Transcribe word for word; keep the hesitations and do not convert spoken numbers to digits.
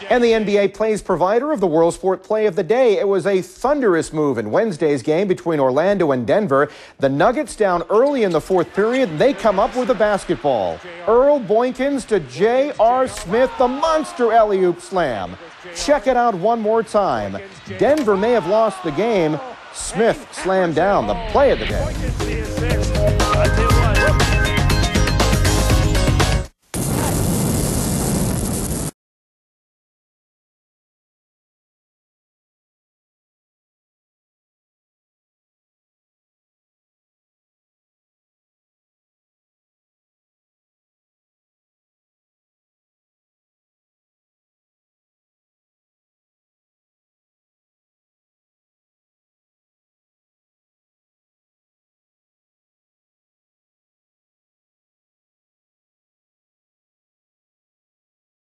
And the N B A plays provider of the World Sport Play of the Day. It was a thunderous move in Wednesday's game between Orlando and Denver. The Nuggets down early in the fourth period, and they come up with a basketball. Earl Boykins to J R. Smith, the monster alley-oop slam. Check it out one more time. Denver may have lost the game. Smith slammed down the play of the day.